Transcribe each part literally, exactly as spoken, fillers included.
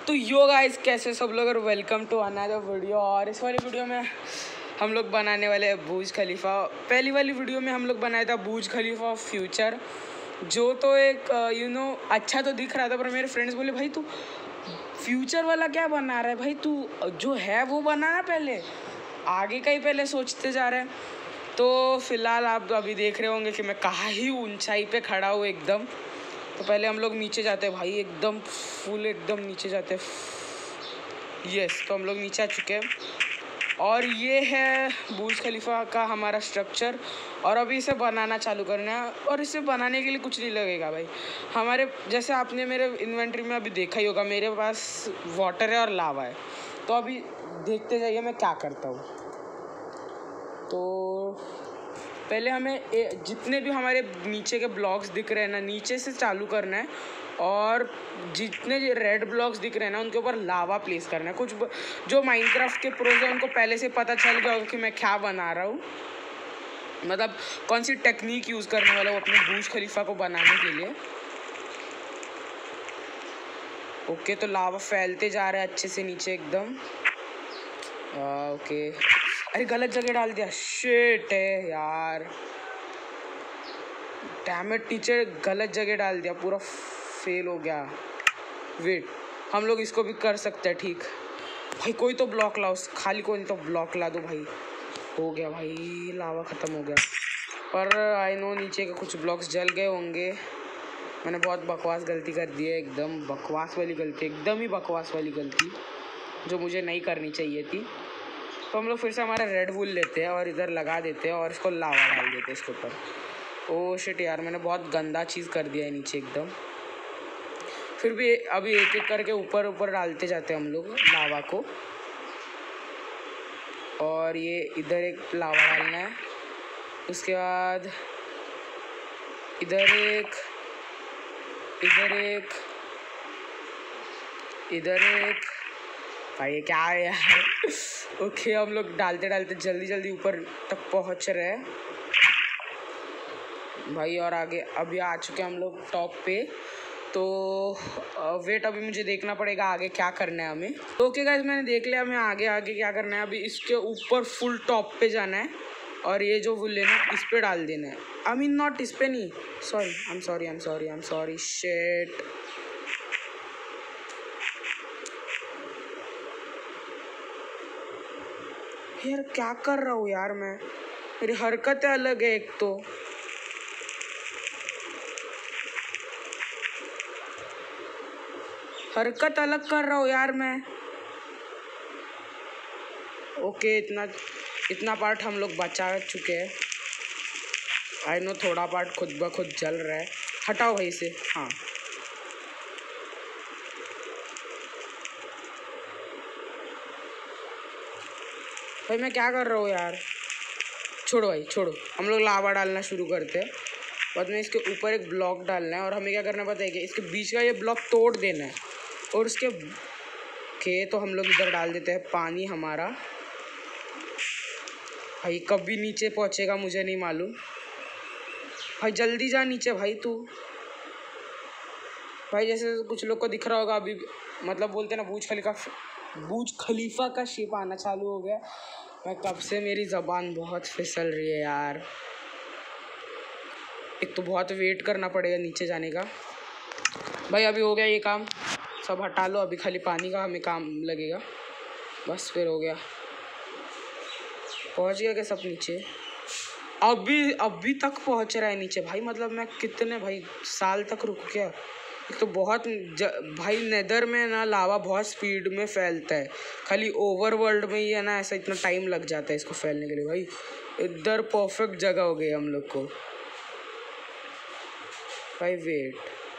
तो yo guys, कैसे सब लोग, और वेलकम टू अनदर वीडियो। और इस वाली वीडियो में हम लोग बनाने वाले हैं बुर्ज खलीफा। पहली वाली वीडियो में हम लोग बनाया था बुर्ज खलीफा फ्यूचर, जो तो एक यू नो अच्छा तो दिख रहा था, पर मेरे फ्रेंड्स बोले भाई तू फ्यूचर वाला क्या बना रहा है भाई, तू जो है वो बनाना, पहले आगे का ही पहले सोचते जा रहे हैं। तो फिलहाल आप अभी देख रहे होंगे कि मैं कहाँ ही ऊंचाई पे खड़ा हूँ एकदम। तो पहले हम लोग नीचे जाते हैं भाई, एकदम फुल एकदम नीचे जाते हैं। यस, तो हम लोग नीचे आ चुके हैं और ये है बुर्ज खलीफा का हमारा स्ट्रक्चर। और अभी इसे बनाना चालू करना है, और इसे बनाने के लिए कुछ नहीं लगेगा भाई। हमारे जैसे आपने मेरे इन्वेंट्री में अभी देखा ही होगा, मेरे पास वाटर है और लावा है। तो अभी देखते जाइए मैं क्या करता हूँ। तो पहले हमें ए, जितने भी हमारे नीचे के ब्लॉक्स दिख रहे हैं ना, नीचे से चालू करना है। और जितने रेड ब्लॉक्स दिख रहे हैं ना, उनके ऊपर लावा प्लेस करना है। कुछ जो माइनक्राफ्ट के प्रोज हैं उनको पहले से पता चल गया होगा कि मैं क्या बना रहा हूँ, मतलब कौन सी टेक्निक यूज़ करने वाला हूँ अपने बुर्ज खलीफा को बनाने के लिए। ओके, तो लावा फैलते जा रहा है अच्छे से नीचे एकदम। ओके, अरे गलत जगह डाल दिया, शिट है यार, डैम इट, नीचे गलत जगह डाल दिया, पूरा फेल हो गया। वेट, हम लोग इसको भी कर सकते हैं ठीक। भाई कोई तो ब्लॉक लाओ, खाली कोई तो ब्लॉक ला दो भाई। हो गया भाई, लावा ख़त्म हो गया। पर आई नो नीचे के कुछ ब्लॉक्स जल गए होंगे। मैंने बहुत बकवास गलती कर दी है, एकदम बकवास वाली गलती, एकदम ही बकवास वाली गलती जो मुझे नहीं करनी चाहिए थी। तो हम लोग फिर से हमारा रेड वूल लेते हैं और इधर लगा देते हैं और इसको लावा डाल देते हैं इसके ऊपर। ओह शिट यार, मैंने बहुत गंदा चीज़ कर दिया है नीचे एकदम। फिर भी अभी एक एक करके ऊपर ऊपर डालते जाते हैं हम लोग लावा को। और ये इधर एक लावा डालना है, उसके बाद इधर एक, इधर एक, इधर एक। भाई ये क्या है यार। ओके, हम लोग डालते डालते जल्दी जल्दी ऊपर तक पहुंच रहे हैं भाई। और आगे अभी आ चुके हैं हम लोग टॉप पे। तो वेट, अभी मुझे देखना पड़ेगा आगे क्या करना है हमें। तो ओके गाइस, मैंने देख लिया हमें आगे आगे क्या करना है। अभी इसके ऊपर फुल टॉप पे जाना है और ये जो वुल लेना है इस पे डाल देना है। आई मीन नॉट इस पे नहीं, sorry, I am sorry, I am sorry, I am sorry, shit. यार क्या कर रहा हूँ यार मैं, मेरी हरकतें अलग है एक तो। हरकत अलग कर रहा हूँ यार मैं। ओके, इतना इतना पार्ट हम लोग बचा चुके हैं। आई नो थोड़ा पार्ट खुद ब खुद जल रहा है, हटाओ भाई से। हाँ, भाई मैं क्या कर रहा हूँ यार, छोड़ो भाई छोड़ो। हम लोग लावा डालना शुरू करते हैं। बाद में इसके ऊपर एक ब्लॉक डालना है और हमें क्या करना पता है कि इसके बीच का ये ब्लॉक तोड़ देना है। और उसके के तो हम लोग इधर डाल देते हैं पानी हमारा। भाई कभी नीचे पहुँचेगा मुझे नहीं मालूम। भाई जल्दी जा नीचे भाई तू। भाई जैसे कुछ लोग को दिख रहा होगा अभी, मतलब बोलते ना बुर्ज खलीफा, बुर्ज खलीफा का शेप आना चालू हो गया। मैं कब से, मेरी ज़बान बहुत फिसल रही है यार। एक तो बहुत वेट करना पड़ेगा नीचे जाने का। भाई अभी हो गया ये काम, सब हटा लो, अभी खाली पानी का हमें काम लगेगा, बस फिर हो गया। पहुंच गया क्या सब नीचे? अभी अभी तक पहुंच रहा है नीचे भाई, मतलब मैं कितने भाई साल तक रुक गया। एक तो बहुत ज, भाई नेदर में ना लावा बहुत स्पीड में फैलता है, खाली ओवर वर्ल्ड में ही है ना ऐसा इतना टाइम लग जाता है इसको फैलने के लिए। भाई इधर परफेक्ट जगह हो गई हम लोग को। भाई वेट,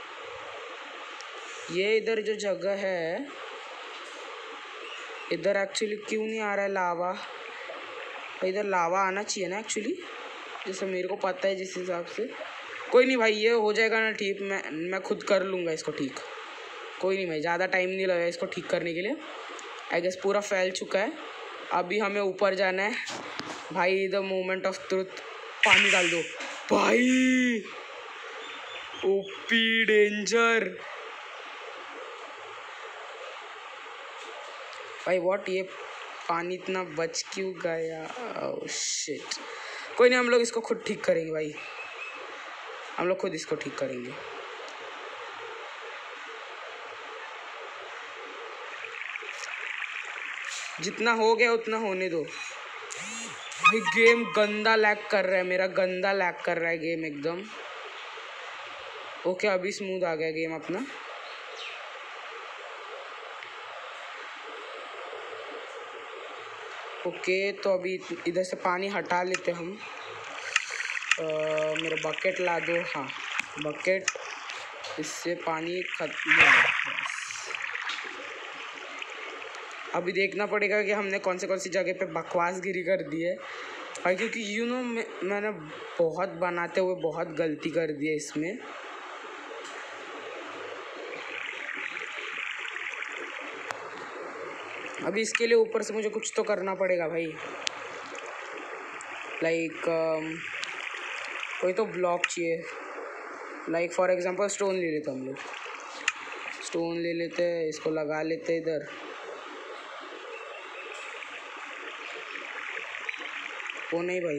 ये इधर जो जगह है, इधर एक्चुअली क्यों नहीं आ रहा है लावा? भाई इधर लावा आना चाहिए ना एक्चुअली, जैसे मेरे को पता है जिस हिसाब से। कोई नहीं भाई, ये हो जाएगा ना ठीक, मैं मैं खुद कर लूँगा इसको ठीक। कोई नहीं भाई, ज़्यादा टाइम नहीं लगेगा इसको ठीक करने के लिए। आई गेस पूरा फैल चुका है। अभी हमें ऊपर जाना है भाई, द मोमेंट ऑफ ट्रुथ। पानी डाल दो भाई, ओपी डेंजर। भाई व्हाट, ये पानी इतना बच क्यों गया? ओह शिट, कोई नहीं, हम लोग इसको खुद ठीक करेंगे भाई, हम लोग खुद इसको ठीक करेंगे। जितना हो गया उतना होने दो भाई। गेम गंदा लैग कर रहा है मेरा, गंदा लैग कर रहा है गेम एकदम। ओके अभी स्मूथ आ गया गेम अपना। ओके तो अभी इधर से पानी हटा लेते हम। आ, मेरा बकेट ला दो। हाँ बकेट, इससे पानी खत्म हो गया। अभी देखना पड़ेगा कि हमने कौन से कौन सी जगह पे बकवास गिरी कर दी है भाई, क्योंकि यू नो मैं मैंने बहुत बनाते हुए बहुत गलती कर दी है इसमें। अभी इसके लिए ऊपर से मुझे कुछ तो करना पड़ेगा भाई, लाइक like, um, कोई तो ब्लॉक चाहिए। लाइक फॉर एग्जांपल स्टोन ले लेते हम लोग, स्टोन ले लेते हैं, इसको लगा लेते हैं इधर। वो नहीं भाई,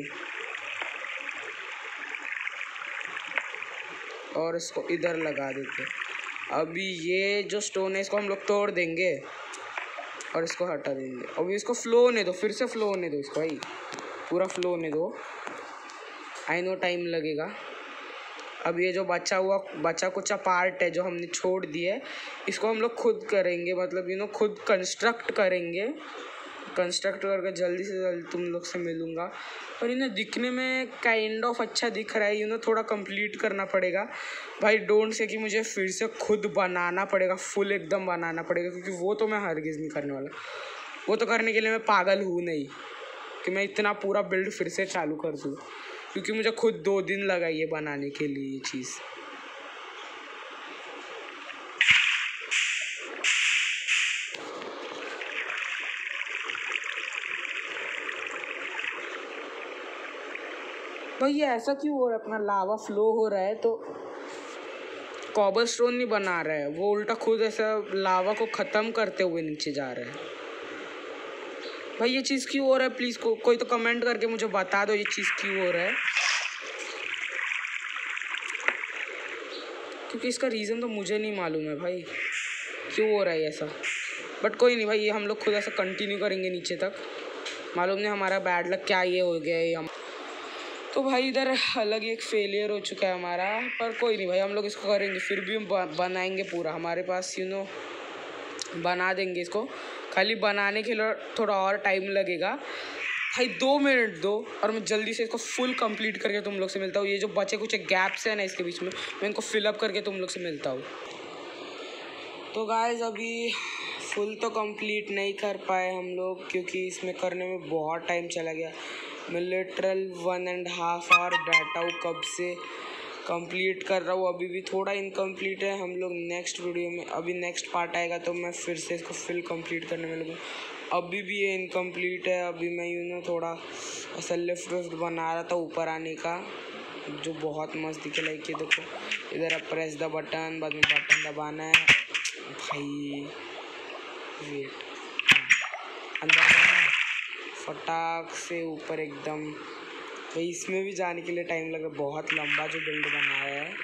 और इसको इधर लगा देते। अभी ये जो स्टोन है इसको हम लोग तोड़ देंगे और इसको हटा देंगे। अभी इसको फ्लो होने दो, फिर से फ्लो होने दो इसको भाई, पूरा फ्लो होने दो। आई नो टाइम लगेगा। अब ये जो बचा हुआ बचा कुचा पार्ट है जो हमने छोड़ दिया है, इसको हम लोग खुद करेंगे, मतलब यू नो खुद कंस्ट्रक्ट करेंगे। कंस्ट्रक्ट करके जल्दी से जल्दी तुम लोग से मिलूँगा। और इन्हें दिखने में काइंड ऑफ अच्छा दिख रहा है, यू नो थोड़ा कंप्लीट करना पड़ेगा भाई। डोंट से कि मुझे फिर से खुद बनाना पड़ेगा, फुल एकदम बनाना पड़ेगा, क्योंकि वो तो मैं हरगिज़ नहीं करने वाला। वो तो करने के लिए मैं पागल हूँ नहीं कि मैं इतना पूरा बिल्ड फिर से चालू कर दूँ, क्योंकि मुझे खुद दो दिन लगा ये बनाने के लिए ये चीज़। भाई ये ऐसा क्यों हो रहा है? अपना लावा फ्लो हो रहा है तो कॉबल स्टोन नहीं बना रहा है, वो उल्टा खुद ऐसा लावा को ख़त्म करते हुए नीचे जा रहा है। भाई ये चीज़ क्यों हो रहा है? प्लीज़ को, कोई तो कमेंट करके मुझे बता दो ये चीज़ क्यों हो रहा है, क्योंकि इसका रीज़न तो मुझे नहीं मालूम है भाई क्यों हो रहा है ऐसा। बट कोई नहीं भाई, ये हम लोग खुद ऐसा कंटिन्यू करेंगे नीचे तक। मालूम नहीं हमारा बैड लक क्या ये हो गया है हम तो भाई इधर अलग ही एक फेलियर हो चुका है हमारा। पर कोई नहीं भाई, हम लोग इसको करेंगे, फिर भी हम बनाएंगे पूरा। हमारे पास यू नो बना देंगे इसको, खाली बनाने के लिए थोड़ा और टाइम लगेगा भाई। दो मिनट दो और मैं जल्दी से इसको फुल कंप्लीट करके तुम लोग से मिलता हूँ। ये जो बचे कुछ गैप्स हैं ना इसके बीच में, मैं इनको फिलअप करके तुम लोग से मिलता हूँ। तो गाइस अभी फुल तो कंप्लीट नहीं कर पाए हम लोग, क्योंकि इसमें करने में बहुत टाइम चला गया। मैं literal one and half hour बैठा हूँ कब से, कंप्लीट कर रहा हूँ। अभी भी थोड़ा इनकम्प्लीट है। हम लोग नेक्स्ट वीडियो में, अभी नेक्स्ट पार्ट आएगा तो मैं फिर से इसको फुल कंप्लीट करने में लगूँ। अभी भी ये इनकम्प्लीट है। अभी मैं यू नो थोड़ा ऐसा लिफ्ट विफ्ट बना रहा था ऊपर आने का, जो बहुत मस्त दिखे। लाइक ये देखो, इधर अब प्रेस द बटन, बाद में बटन दबाना है भाई। वेट, हाँ अंदर जाना है फटाक से ऊपर एकदम भाई। इसमें भी जाने के लिए टाइम लगा, बहुत लंबा जो बिल्ड बनाया है।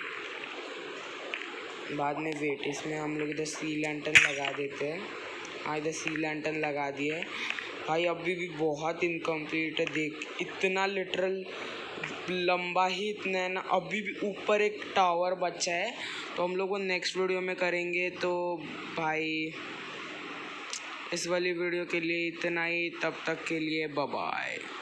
बाद में वेट, इसमें हम लोग इधर सी लैंटर्न लगा देते हैं। हाँ इधर सी लैंटर्न लगा दिए भाई। अभी भी बहुत इनकम्प्लीट है, देख इतना लिटरल लंबा ही इतना है ना। अभी भी ऊपर एक टावर बचा है, तो हम लोग वो नेक्स्ट वीडियो में करेंगे। तो भाई इस वाली वीडियो के लिए इतना ही, तब तक के लिए बाय बाय।